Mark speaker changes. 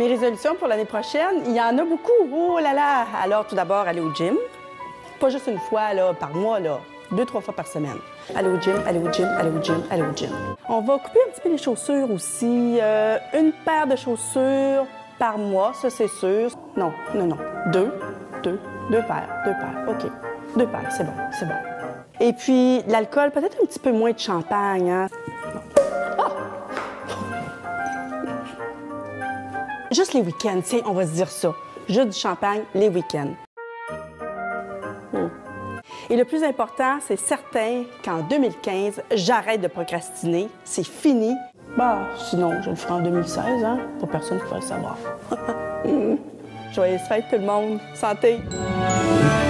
Speaker 1: Mes résolutions pour l'année prochaine, il y en a beaucoup. Oh là là! Alors, tout d'abord, aller au gym. Pas juste une fois là, par mois, là. 2-3 fois par semaine. Aller au gym, aller au gym, aller au gym, aller au gym. On va couper un petit peu les chaussures aussi. Une paire de chaussures par mois, ça c'est sûr. Non, non, non. Deux paires. OK. 2 paires, c'est bon, c'est bon. Et puis, l'alcool, peut-être un petit peu moins de champagne, hein? Ah! Juste les week-ends, tiens, on va se dire ça. Juste du champagne les week-ends. Et le plus important, c'est certain qu'en 2015, j'arrête de procrastiner. C'est fini. Bah, sinon, je le ferai en 2016, hein? Pas personne qui va le savoir. Joyeuses fêtes, tout le monde. Santé!